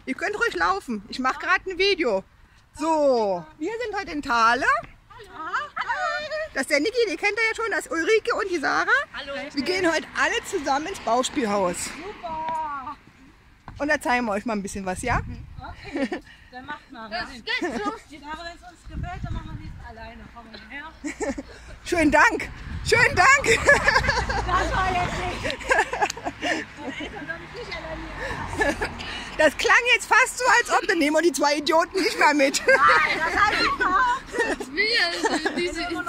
Ihr könnt ruhig laufen. Ich mache gerade ein Video. So, wir sind heute in Thale. Das ist der Niki, den kennt ihr ja schon, das ist Ulrike und die Sarah. Hallo. Wir gehen heute alle zusammen ins Bauspielhaus. Super. Und da zeigen wir euch mal ein bisschen was, ja? Okay, dann macht mal. Das geht los. Aber wenn es uns gefällt, dann machen wir nichts alleine. Komm her. Schönen Dank. Schönen Dank. Das war jetzt nicht. Meine Eltern sollen mich nicht alleine. Das klang jetzt fast so, als ob, dann nehmen wir die zwei Idioten nicht mehr mit. Nein, das habe ich überhaupt nicht. Diese ist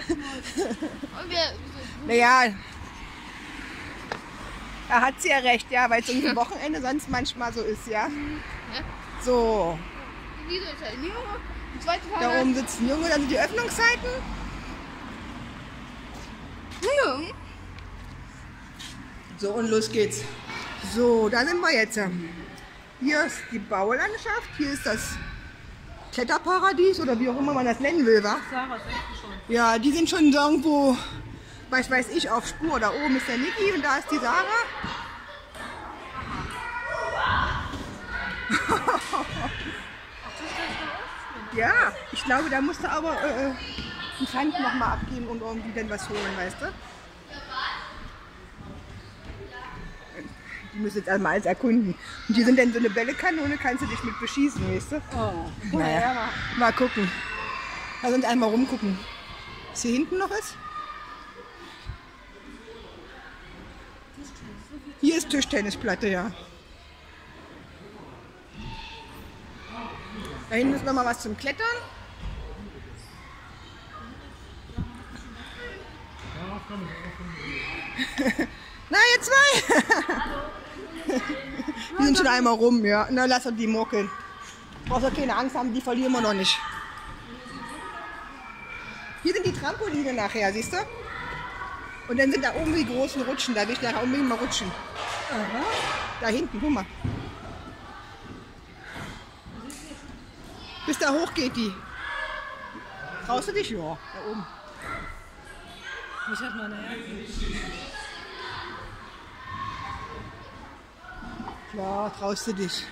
Naja, da hat sie ja recht, ja, weil es irgendwie Wochenende sonst manchmal so ist, ja. So, da oben sitzt ein Junge, dann sind die Öffnungszeiten. So, und los geht's. So, da sind wir jetzt. Hier ist die Baulandschaft, hier ist das Kletterparadies oder wie auch immer man das nennen will, wa? Sarah, das ist schon. Ja, die sind schon irgendwo, was weiß ich, auf Spur. Da oben ist der Niki und da ist die Sarah. Ja, ich glaube, da musst du aber einen Pfand nochmal abgeben und irgendwie dann was holen, weißt du? Die müssen jetzt erstmal alles erkunden. Und hier sind dann so eine Bällekanone, kannst du dich mit beschießen, weißt du? Oh. Naja, mal gucken. Lass uns einmal rumgucken. Was hier hinten noch ist? Hier ist Tischtennisplatte, ja. Da hinten ist noch mal was zum Klettern. Na, ihr zwei! Die sind schon einmal rum, ja. Na, lass doch die muckeln. Brauchst doch keine Angst haben, die verlieren wir noch nicht. Hier sind die Trampoline nachher, siehst du? Und dann sind da oben die großen Rutschen, da will ich nachher unbedingt mal rutschen. Aha. Da hinten, guck mal. Bis da hoch geht die. Traust du dich? Ja, da oben. Ich hab mal eine Klar, traust du dich.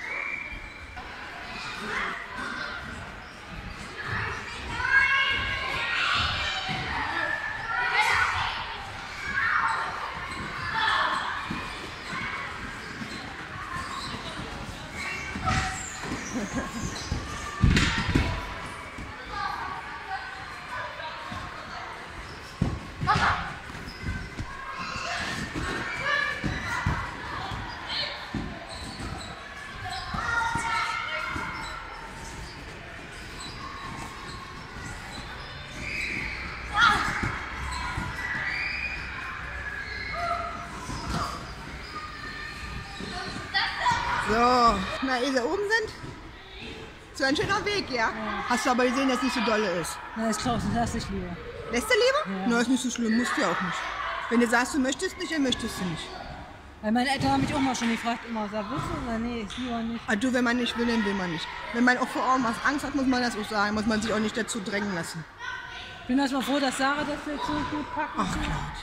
So, na, ehe sie oben sind, so ein schöner Weg, ja? Hast du aber gesehen, dass es nicht so dolle ist. Na, ist klar, das lass ich lieber. Lässt du lieber? Ja. Na, ist nicht so schlimm, musst du ja auch nicht. Wenn du sagst, du möchtest nicht, dann möchtest du nicht. Weil meine Eltern haben mich auch mal schon gefragt, immer, sag, willst du? Oder nee, ist lieber nicht. Ah, du, wenn man nicht will, dann will man nicht. Wenn man auch vor irgendwas Angst hat, muss man das auch sagen. Muss man sich auch nicht dazu drängen lassen. Ich bin erstmal froh, dass Sarah das jetzt so gut packt. Ach, klar.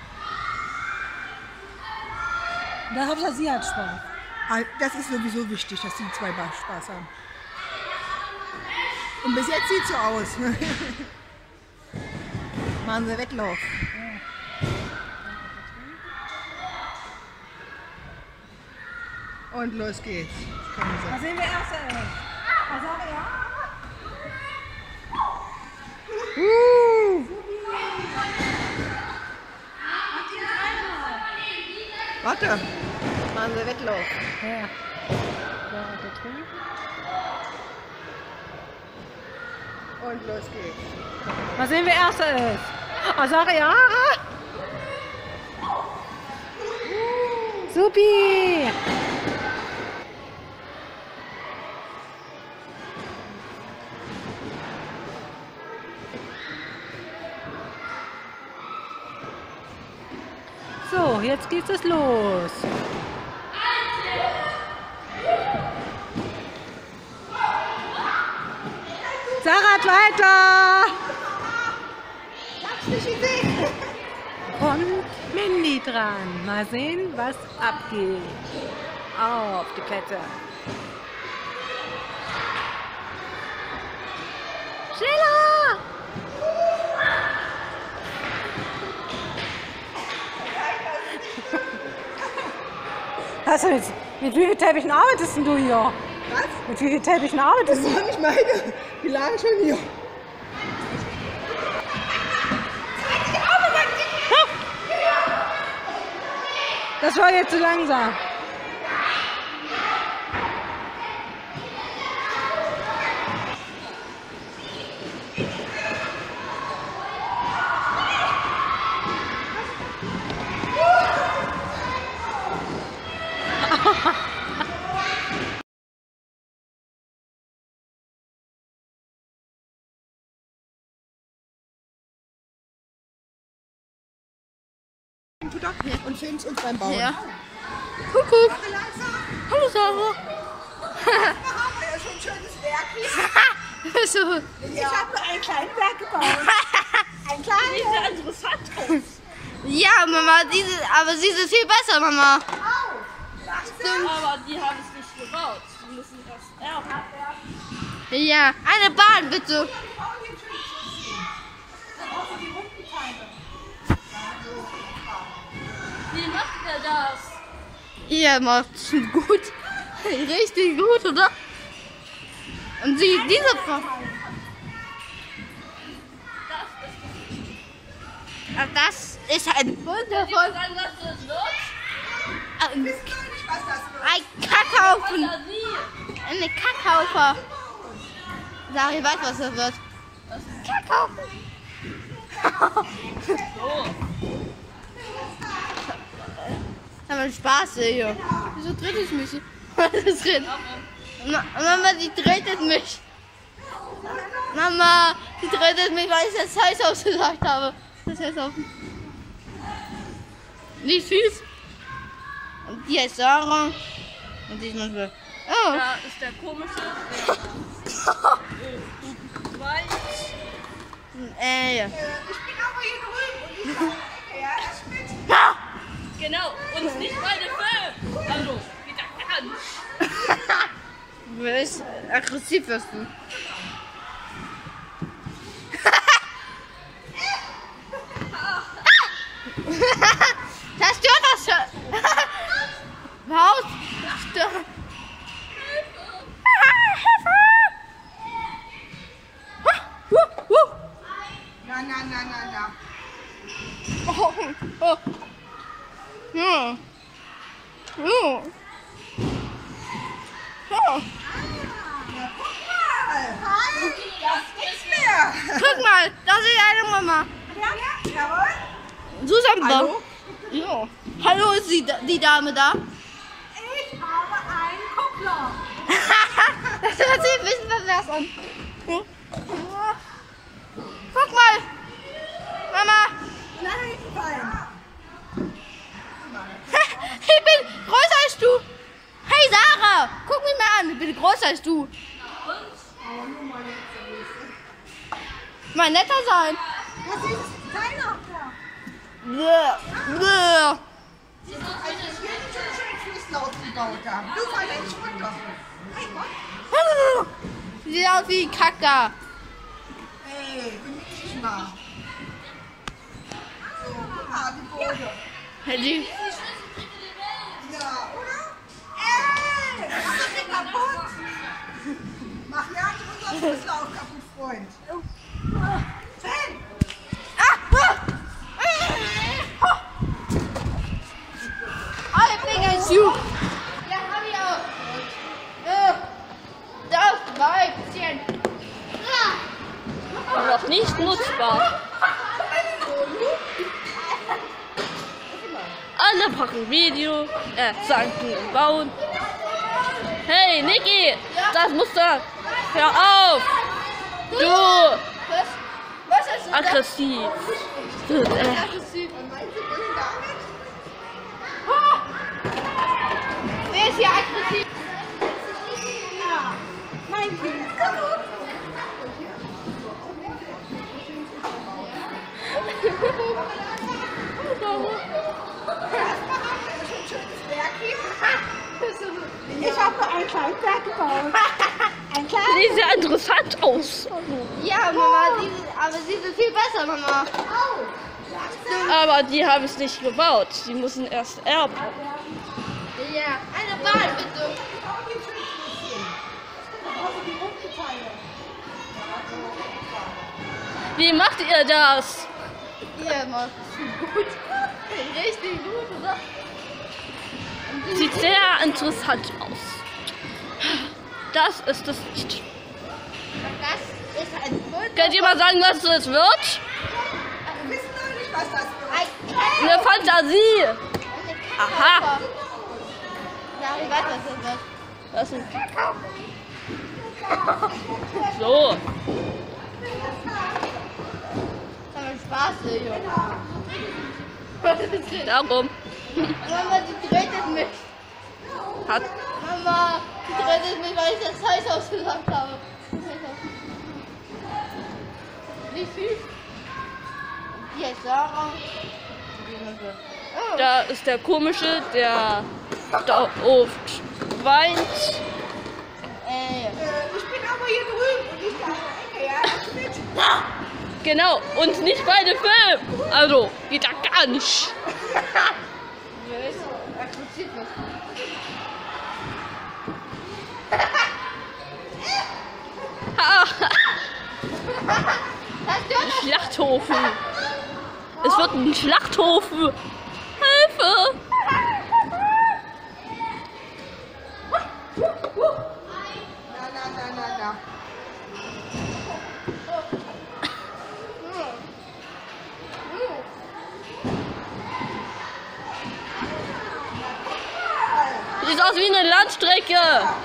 Und da Hauptsache sie hat Spaß. Ah, das ist sowieso wichtig, dass die zwei Spaß haben. Und bis jetzt sieht es so aus. Machen sie Wettlauf. Und los geht's. Kommen Da sie. sehen wir erst. Sarah, ja? Warte. Machen sie Wettlauf. Ja. Da drüben. Und los geht's. Mal sehen, wer Erster ist. Sarah, ja? Supi! So, jetzt geht es los. Sarah hat weiter! Hab's nicht gesehen. Kommt Mandy dran. Mal sehen, was abgeht. Auf die Plätze. Schneller! Also mit wie vielen Teppichen arbeitest denn du hier? Was? Mit wie vielen Teppichen arbeitest Das du? war nicht meine. Die lagen schon hier. Das war jetzt zu langsam. Und filmst uns beim Bauen. Ja. Kuckuck. Mache langsam. Hallo Sarah. Da haben wir ja schon ein schönes Werk hier. So. Ich habe nur einen kleinen Berg gebaut. Ein kleiner. Sieht ja interessant aus. Ja, Mama, aber sie ist viel besser, Mama. Aber die haben es nicht gebaut. Die müssen das erben. Ja, eine Bahn bitte. Wie macht er das? Ihr macht's gut. Richtig gut, oder? Und diese Frau. Ach, das ist ein wundervoll. Dann was das wird? Ein Kackhaufen. Fantasie. Eine Kackhaufer. Sag, ich weiß, was das wird. Kackhaufen. Das ist Spaß hier. Wieso dreht es mich? Was ist drin? Mama, die dreht es mich. Mama, die dreht es mich, weil ich das Heiß ausgesagt habe. Das heißt auf. Nicht süß. Und die heißt Sarah. Und die ist manchmal. Oh. Da ist der komische. Weiß. Ja. Ich bin aber hier drüben. Und die Frau, ja, ist mit. Ja. Genau. Und nicht meine Film. Also, wieder an. Du bist aggressiv, wirst du. Das stört das schon. Haus. Stört. Na. Oh. Oh. Ja. Oh. Oh. Das ist mehr. Guck mal, das ist eine Mama. Ja, jawohl. Susan Hallo? Ja. Hallo, ist die Dame da? Ich habe einen Kuppler. Das hört sich ein bisschen pervers an. Hm? Guck mal. Mama. Nein. Ich bin größer als du. Hey Sarah, guck mich mal an. Ich bin größer als du. Mal netter sein. Was ist keiner? Bäh. Bäh. Also ich will schon schön Flusslauf gebaut haben. Du fall nicht runter. Hey, Gott. Sieht aus wie Kacke. Hey, bemühe dich mal. So, guck mal, die Boden. Die Ja, oder? Ey, mach das nicht kaputt. Mach ja nicht unseren Flusslauf kaputt, Freund. Fan. Everything is you. Ja, hab ich auch. Das Weibchen. Noch nicht nutzbar. Alle machen Video, zanken und bauen. Hey, Niki, das musst du. Hör auf! Du! Was ist das? Aggressiv. Aggressiv. Wer ist hier aggressiv? Mein Kind. Ich habe nur einen kleinen Berg gebaut. Ein klar. Sieht sehr interessant aus. Ja, Mama, aber sie sind viel besser, Mama. Aber die haben es nicht gebaut. Die müssen erst erben. Ja, eine Bahn bitte. Wie macht ihr das? Ihr macht gut. Richtig gut, oder? Sieht sehr interessant aus. Das ist es nicht. Das ist ein Wunder. Könnt ihr mal sagen, was es wird? Wir wissen noch nicht, was das wird. Eine Fantasie. Aha. Ja, ich weiß, was das wird. Das ist ein so. Das ist Spaß, Junge. Darum Mama, die dreht es mich. hat Mama, die dreht es mich, weil ich das Heiß ausgesagt habe. Wie süß. Hier ist Sarah. Oh. da ist der komische, der da oft weint. Ich bin aber hier drüben und nicht da in der Ecke, ja? Mit. Genau, und nicht bei dem Film. Also, geht da gar nicht. Er interessiert mich. Schlachthofen. Es wird ein Schlachthofen. Hilfe! Na. Sieht aus wie eine Landstrecke.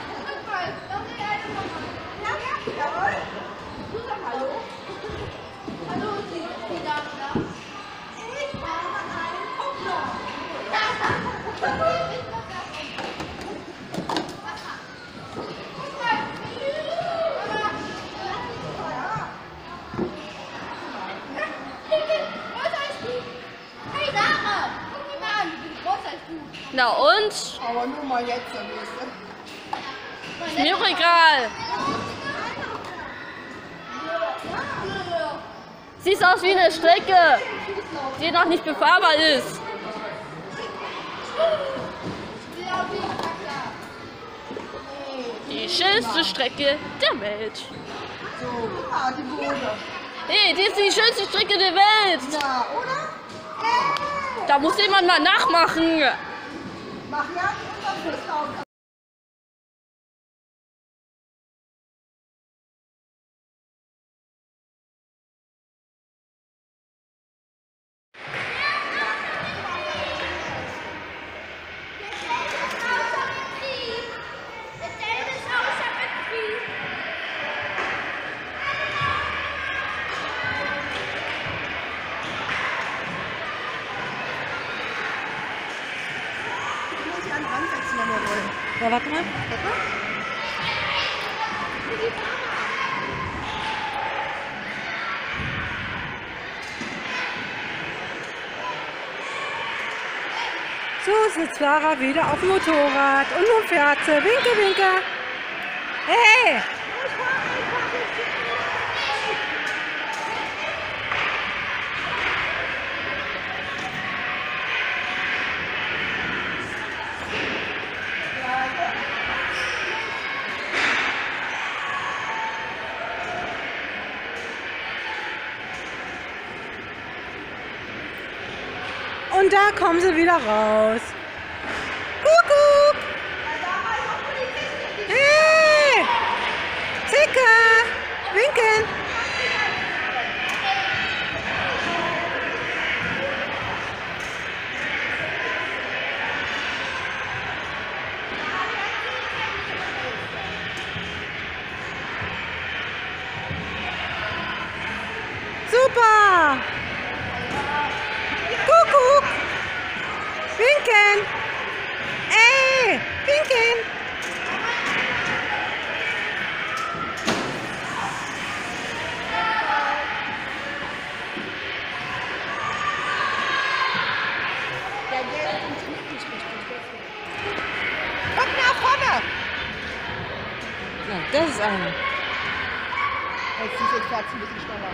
Na und? Aber nur mal jetzt, weißt du. Ist mir auch egal. Sieht aus wie eine Strecke, die noch nicht befahrbar ist. Die schönste Strecke der Welt. So, guck mal, die Bude. Hey, die ist die schönste Strecke der Welt. Ja, oder? Da muss jemand mal nachmachen. Mach ja unser Fest auf. Ja, warte mal. So sitzt Lara wieder auf dem Motorrad und nun fährt sie. Winke, winke. Hey! Und da kommen sie wieder raus. Kuckuck! Hey! Zicke! Winken! Super! Kuckuck! Winken! Ey! Winken! Komm nach vorne! Das ist eine. Jetzt ist jetzt ein bisschen schneller.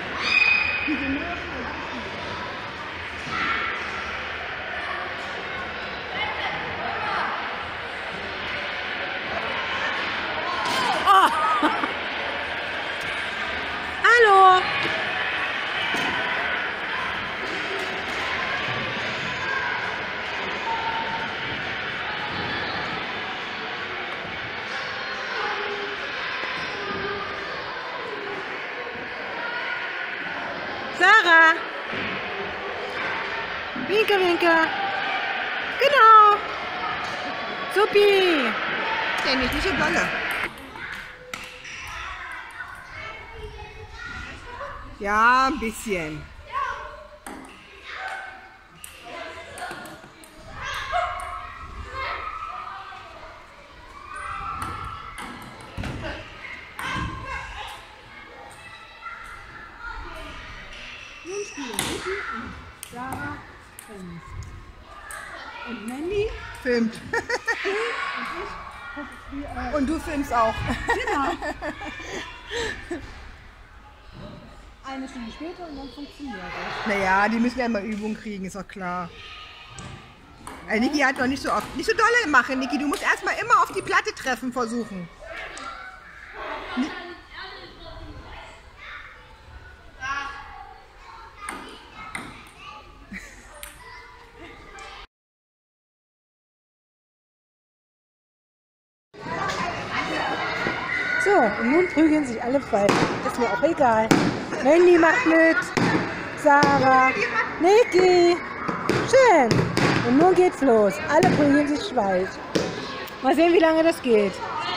Hallo! Sarah! Winke, winke! Genau! Supi! Ja, nicht so dolle. Ja, ein bisschen. Nun spielen Vicky und Sarah 5. Und Mandy Filmt. Und du filmst auch. genau. Eine Stunde später und dann funktioniert das. Naja, die müssen ja mal Übung kriegen, ist doch klar. Niki hat noch nicht so oft. Nicht so dolle machen, Niki. Du musst erstmal immer auf die Platte treffen versuchen. So, und nun prügeln sich alle weiter. Ist mir auch egal. Mandy macht mit. Sarah. Niki. Schön. Und nun geht's los. Alle prügeln sich Schweif. Mal sehen, wie lange das geht.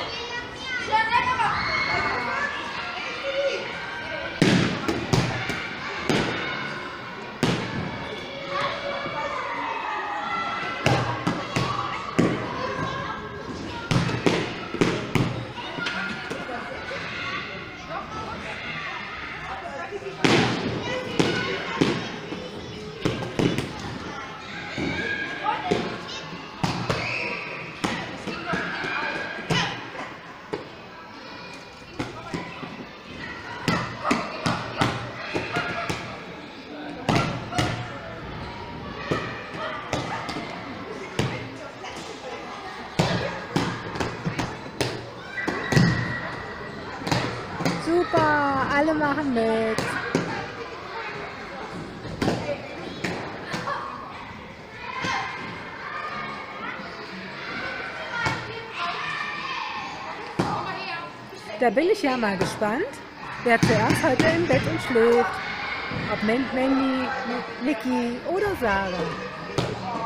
Super, alle machen mit. Da bin ich ja mal gespannt, wer zuerst heute im Bett und schläft. Ob Mandy, Niki oder Sarah.